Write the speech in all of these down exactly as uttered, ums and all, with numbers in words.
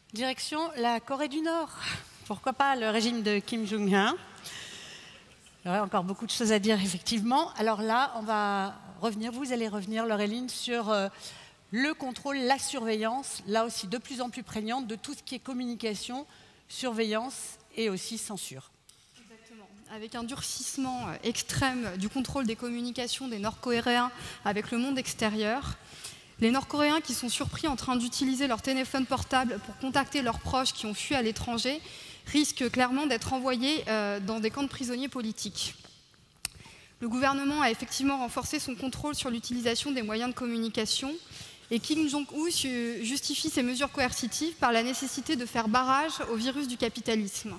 Direction la Corée du Nord. Pourquoi pas le régime de Kim Jong-un? Il y aurait encore beaucoup de choses à dire, effectivement. Alors là, on va revenir, vous allez revenir, Laureline, sur euh, le contrôle, la surveillance, là aussi de plus en plus prégnante, de tout ce qui est communication, surveillance et aussi censure. Exactement. Avec un durcissement extrême du contrôle des communications des Nord-Coréens avec le monde extérieur, les Nord-Coréens qui sont surpris en train d'utiliser leur téléphone portable pour contacter leurs proches qui ont fui à l'étranger risquent clairement d'être envoyés euh, dans des camps de prisonniers politiques. Le gouvernement a effectivement renforcé son contrôle sur l'utilisation des moyens de communication et Kim Jong-un justifie ces mesures coercitives par la nécessité de faire barrage au virus du capitalisme.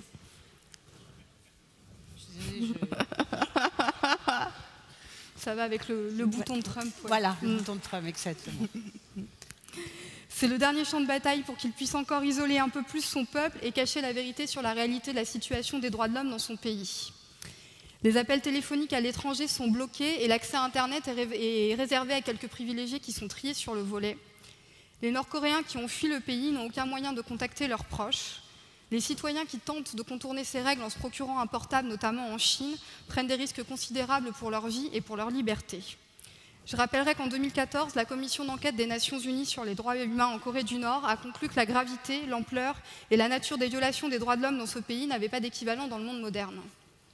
Je... Ça va avec le, le bouton de Trump. Ouais. Voilà, le mmh. bouton de Trump, exactement. C'est le dernier champ de bataille pour qu'il puisse encore isoler un peu plus son peuple et cacher la vérité sur la réalité de la situation des droits de l'homme dans son pays. Les appels téléphoniques à l'étranger sont bloqués et l'accès à Internet est réservé à quelques privilégiés qui sont triés sur le volet. Les Nord-Coréens qui ont fui le pays n'ont aucun moyen de contacter leurs proches. Les citoyens qui tentent de contourner ces règles en se procurant un portable, notamment en Chine, prennent des risques considérables pour leur vie et pour leur liberté. Je rappellerai qu'en deux mille quatorze, la commission d'enquête des Nations Unies sur les droits humains en Corée du Nord a conclu que la gravité, l'ampleur et la nature des violations des droits de l'homme dans ce pays n'avaient pas d'équivalent dans le monde moderne.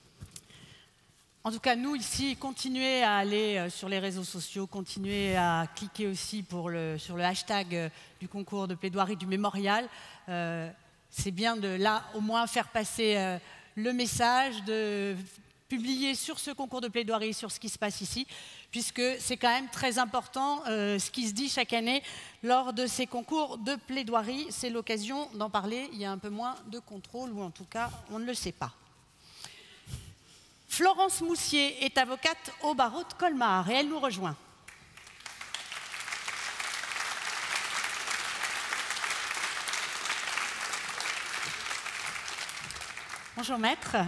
En tout cas, nous, ici, continuez à aller sur les réseaux sociaux, continuez à cliquer aussi pour le, sur le hashtag du concours de plaidoirie du mémorial. Euh, c'est bien de, là, au moins, faire passer euh, le message, de publier sur ce concours de plaidoirie, sur ce qui se passe ici, puisque c'est quand même très important euh, ce qui se dit chaque année lors de ces concours de plaidoirie. C'est l'occasion d'en parler. Il y a un peu moins de contrôle, ou en tout cas, on ne le sait pas. Florence Moussier est avocate au barreau de Colmar et elle nous rejoint. Bonjour maître.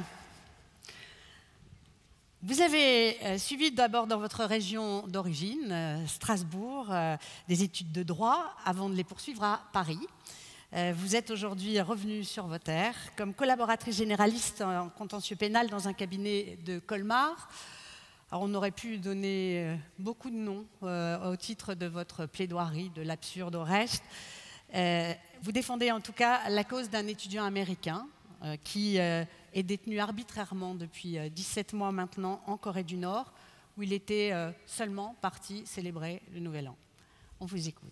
Vous avez euh, suivi d'abord dans votre région d'origine, euh, Strasbourg, euh, des études de droit avant de les poursuivre à Paris. Euh, vous êtes aujourd'hui revenue sur vos terres comme collaboratrice généraliste en contentieux pénal dans un cabinet de Colmar. Alors, on aurait pu donner euh, beaucoup de noms euh, au titre de votre plaidoirie de l'absurde au reste. Euh, vous défendez en tout cas la cause d'un étudiant américain euh, qui euh, est détenu arbitrairement depuis euh, dix-sept mois maintenant en Corée du Nord, où il était euh, seulement parti célébrer le Nouvel An. On vous écoute.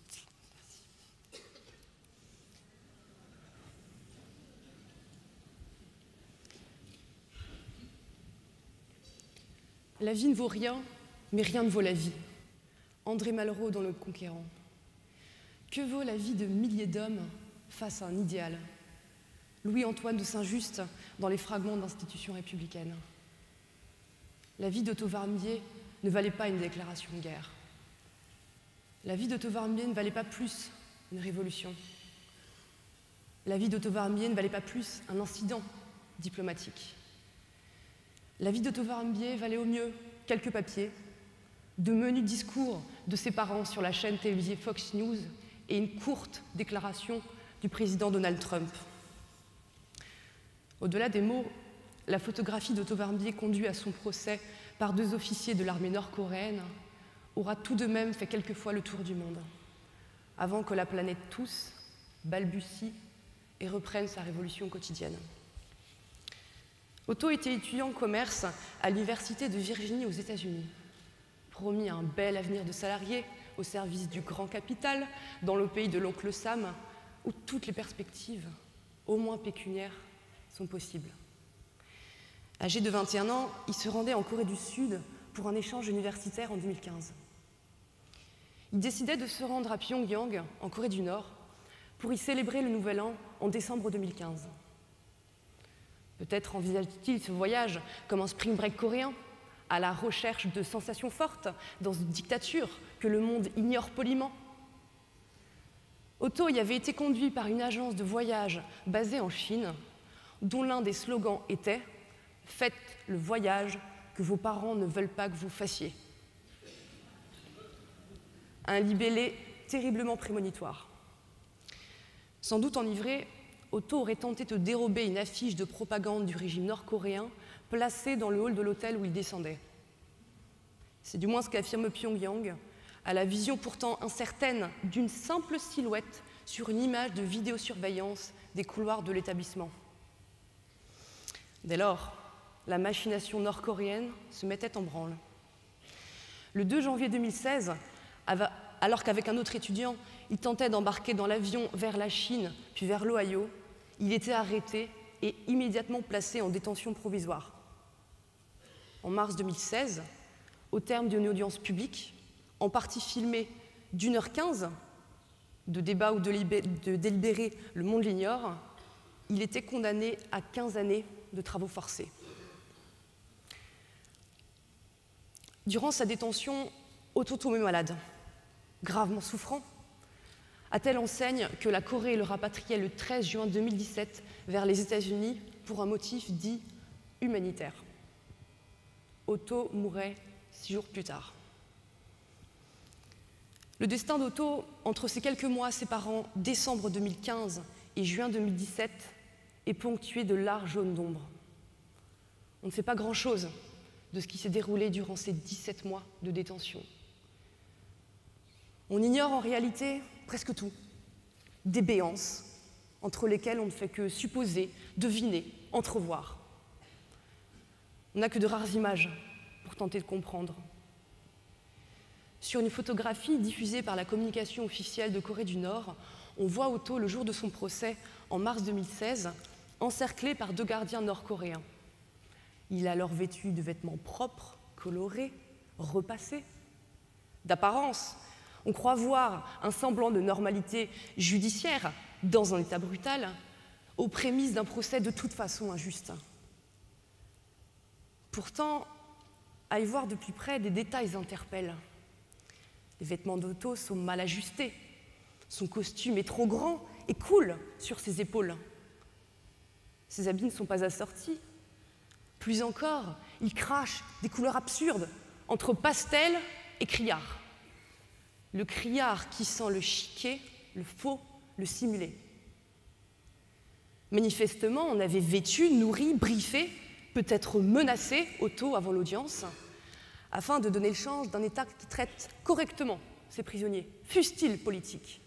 La vie ne vaut rien, mais rien ne vaut la vie. André Malraux dans Le Conquérant. Que vaut la vie de milliers d'hommes face à un idéal? Louis-Antoine de Saint-Just dans Les Fragments d'institutions républicaines. La vie d'Otto Warmbier ne valait pas une déclaration de guerre. La vie d'Otto Warmbier ne valait pas plus une révolution. La vie d'Otto Warmbier ne valait pas plus un incident diplomatique. La vie d'Otto Warmbier valait au mieux quelques papiers, de menus discours de ses parents sur la chaîne télévisée Fox News et une courte déclaration du président Donald Trump. Au-delà des mots, la photographie d'Otto Warmbier conduit à son procès par deux officiers de l'armée nord-coréenne aura tout de même fait quelquefois le tour du monde, avant que la planète tousse, balbutie et reprenne sa révolution quotidienne. Otto était étudiant en commerce à l'université de Virginie aux États-Unis. Promis un bel avenir de salarié au service du grand capital, dans le pays de l'oncle Sam, où toutes les perspectives, au moins pécuniaires, sont possibles. Âgé de vingt et un ans, il se rendait en Corée du Sud pour un échange universitaire en deux mille quinze. Il décidait de se rendre à Pyongyang, en Corée du Nord, pour y célébrer le Nouvel An en décembre deux mille quinze. Peut-être envisage-t-il ce voyage comme un spring break coréen, à la recherche de sensations fortes dans une dictature que le monde ignore poliment. Otto y avait été conduit par une agence de voyage basée en Chine, dont l'un des slogans était « Faites le voyage que vos parents ne veulent pas que vous fassiez ». Un libellé terriblement prémonitoire. Sans doute enivré, Otto aurait tenté de dérober une affiche de propagande du régime nord-coréen placée dans le hall de l'hôtel où il descendait. C'est du moins ce qu'affirme Pyongyang, à la vision pourtant incertaine d'une simple silhouette sur une image de vidéosurveillance des couloirs de l'établissement. Dès lors, la machination nord-coréenne se mettait en branle. Le deux janvier deux mille seize, alors qu'avec un autre étudiant, il tentait d'embarquer dans l'avion vers la Chine, puis vers l'Ohio, il était arrêté et immédiatement placé en détention provisoire. En mars deux mille seize, au terme d'une audience publique, en partie filmée d'une heure quinze, de débat ou de, de délibéré, le monde l'ignore, il était condamné à quinze années de travaux forcés. Durant sa détention, Otto tombait malade, gravement souffrant, à telle enseigne que la Corée le rapatriait le treize juin deux mille dix-sept vers les États-Unis pour un motif dit humanitaire. Otto mourait six jours plus tard. Le destin d'Otto, entre ces quelques mois séparant décembre deux mille quinze et juin deux mille dix-sept, est ponctué de larges zones d'ombre. On ne sait pas grand-chose de ce qui s'est déroulé durant ces dix-sept mois de détention. On ignore en réalité presque tout, des béances entre lesquelles on ne fait que supposer, deviner, entrevoir. On n'a que de rares images pour tenter de comprendre. Sur une photographie diffusée par la communication officielle de Corée du Nord, on voit Otto le jour de son procès, en mars deux mille seize, encerclé par deux gardiens nord-coréens. Il est alors vêtu de vêtements propres, colorés, repassés. D'apparence, on croit voir un semblant de normalité judiciaire dans un état brutal, aux prémices d'un procès de toute façon injuste. Pourtant, à y voir de plus près, des détails interpellent. Les vêtements d'Otto sont mal ajustés, son costume est trop grand et coule sur ses épaules. Ses habits ne sont pas assortis. Plus encore, il crache des couleurs absurdes entre pastel et criard. Le criard qui sent le chiqué, le faux, le simulé. Manifestement, on avait vêtu, nourri, briefé, peut-être menacé Otto avant l'audience, afin de donner le change d'un État qui traite correctement ses prisonniers, fussent-ils politiques.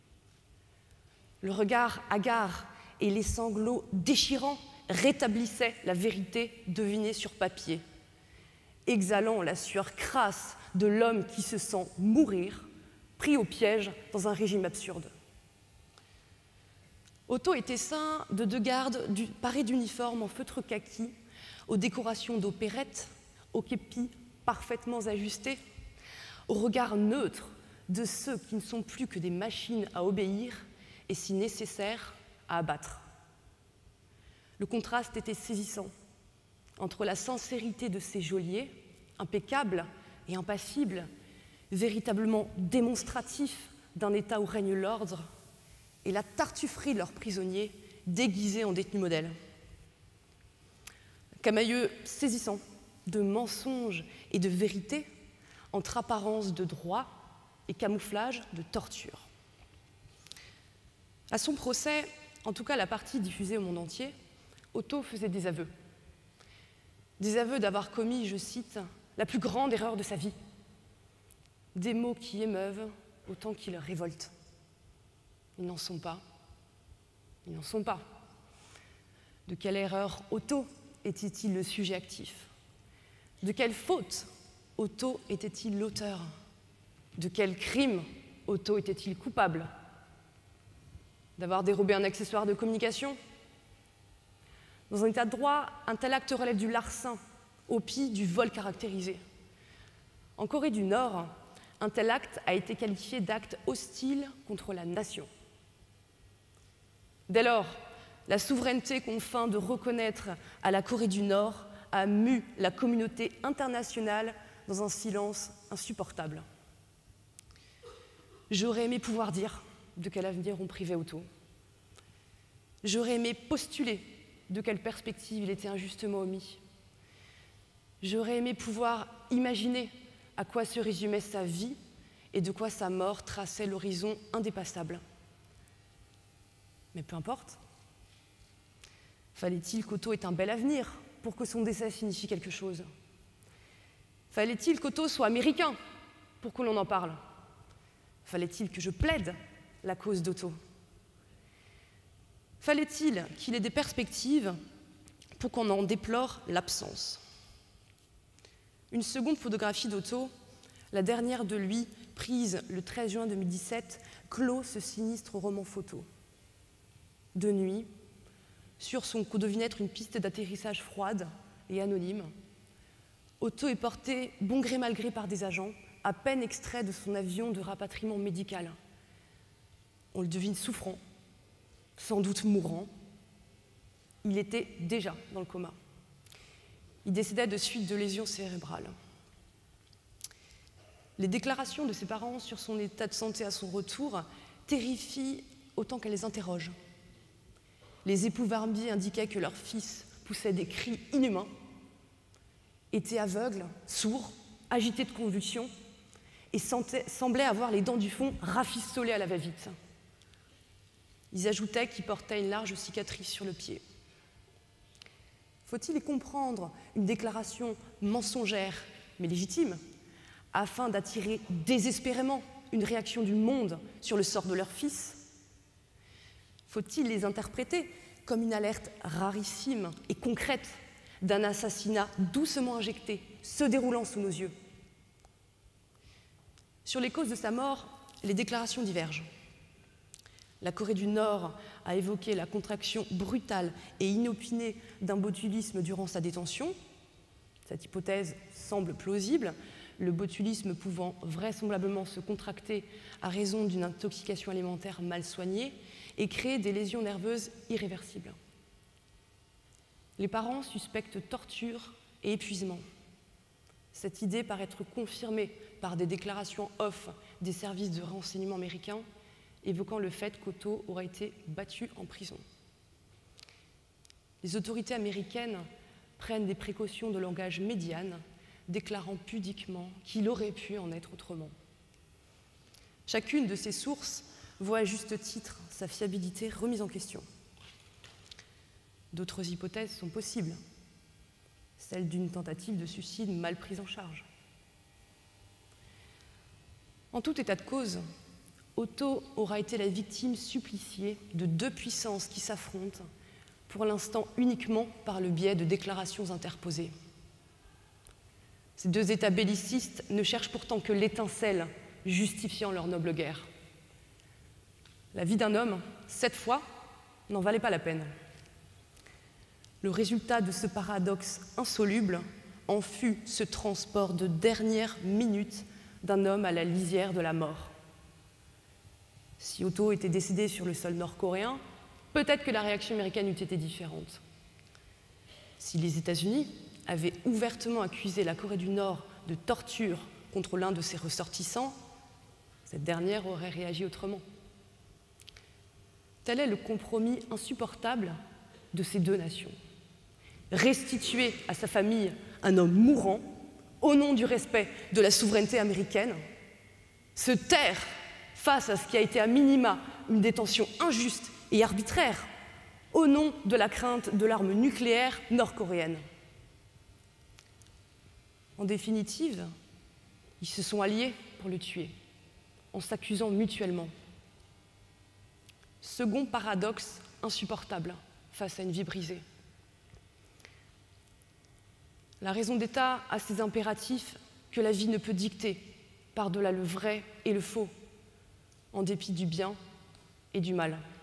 Le regard hagard et les sanglots déchirants rétablissaient la vérité devinée sur papier, exhalant la sueur crasse de l'homme qui se sent mourir, pris au piège dans un régime absurde. Otto était ceint de deux gardes du, parés d'uniformes en feutre kaki, aux décorations d'opérette, aux képis parfaitement ajustés, au regard neutre de ceux qui ne sont plus que des machines à obéir et, si nécessaire, à abattre. Le contraste était saisissant entre la sincérité de ces geôliers, impeccables et impassibles, véritablement démonstratifs d'un État où règne l'ordre, et la tartufferie de leurs prisonniers déguisés en détenus modèles. Camailleux saisissant de mensonges et de vérité entre apparence de droit et camouflage de torture. À son procès, en tout cas la partie diffusée au monde entier, Otto faisait des aveux. Des aveux d'avoir commis, je cite, la plus grande erreur de sa vie. Des mots qui émeuvent autant qu'ils révoltent. Ils n'en sont pas. Ils n'en sont pas. De quelle erreur Otto était-il le sujet actif? De quelle faute Otto était-il l'auteur? De quel crime Otto était-il coupable? D'avoir dérobé un accessoire de communication? Dans un état de droit, un tel acte relève du larcin, au pis du vol caractérisé. En Corée du Nord, un tel acte a été qualifié d'acte hostile contre la nation. Dès lors, la souveraineté qu'on feint de reconnaître à la Corée du Nord a mu la communauté internationale dans un silence insupportable. J'aurais aimé pouvoir dire de quel avenir on privait Otto. J'aurais aimé postuler de quelle perspective il était injustement omis. J'aurais aimé pouvoir imaginer à quoi se résumait sa vie et de quoi sa mort traçait l'horizon indépassable. Mais peu importe. Fallait-il qu'Otto ait un bel avenir pour que son décès signifie quelque chose? Fallait-il qu'Otto soit américain pour que l'on en parle? Fallait-il que je plaide la cause d'Otto? Fallait-il qu'il ait des perspectives pour qu'on en déplore l'absence? Une seconde photographie d'Otto, la dernière de lui, prise le treize juin deux mille dix-sept, clôt ce sinistre roman photo. De nuit, sur son codovinette, une piste d'atterrissage froide et anonyme, Otto est porté bon gré mal gré par des agents, à peine extrait de son avion de rapatriement médical. On le devine souffrant, sans doute mourant. Il était déjà dans le coma. Il décédait de suite de lésions cérébrales. Les déclarations de ses parents sur son état de santé à son retour terrifient autant qu'elles les interrogent. Les époux Barbier indiquaient que leur fils poussait des cris inhumains, était aveugle, sourd, agité de convulsions et sentait, semblait avoir les dents du fond rafistolées à la va-vite. Ils ajoutaient qu'il portait une large cicatrice sur le pied. Faut-il y comprendre une déclaration mensongère, mais légitime, afin d'attirer désespérément une réaction du monde sur le sort de leur fils? Faut-il les interpréter comme une alerte rarissime et concrète d'un assassinat doucement injecté, se déroulant sous nos yeux? Sur les causes de sa mort, les déclarations divergent. La Corée du Nord a évoqué la contraction brutale et inopinée d'un botulisme durant sa détention. Cette hypothèse semble plausible, le botulisme pouvant vraisemblablement se contracter à raison d'une intoxication alimentaire mal soignée et créer des lésions nerveuses irréversibles. Les parents suspectent torture et épuisement. Cette idée paraît être confirmée par des déclarations off des services de renseignement américains évoquant le fait qu'Otto aurait été battu en prison. Les autorités américaines prennent des précautions de langage médiane, déclarant pudiquement qu'il aurait pu en être autrement. Chacune de ces sources voit à juste titre sa fiabilité remise en question. D'autres hypothèses sont possibles, celle d'une tentative de suicide mal prise en charge. En tout état de cause, Otto aura été la victime suppliciée de deux puissances qui s'affrontent, pour l'instant uniquement par le biais de déclarations interposées. Ces deux États bellicistes ne cherchent pourtant que l'étincelle justifiant leur noble guerre. La vie d'un homme, cette fois, n'en valait pas la peine. Le résultat de ce paradoxe insoluble en fut ce transport de dernière minute d'un homme à la lisière de la mort. Si Otto était décédé sur le sol nord-coréen, peut-être que la réaction américaine eût été différente. Si les États-Unis avaient ouvertement accusé la Corée du Nord de torture contre l'un de ses ressortissants, cette dernière aurait réagi autrement. Tel est le compromis insupportable de ces deux nations. Restituer à sa famille un homme mourant au nom du respect de la souveraineté américaine, se taire face à ce qui a été à minima une détention injuste et arbitraire au nom de la crainte de l'arme nucléaire nord-coréenne. En définitive, ils se sont alliés pour le tuer, en s'accusant mutuellement. Second paradoxe insupportable face à une vie brisée. La raison d'État a ses impératifs que la vie ne peut dicter, par-delà le vrai et le faux, en dépit du bien et du mal.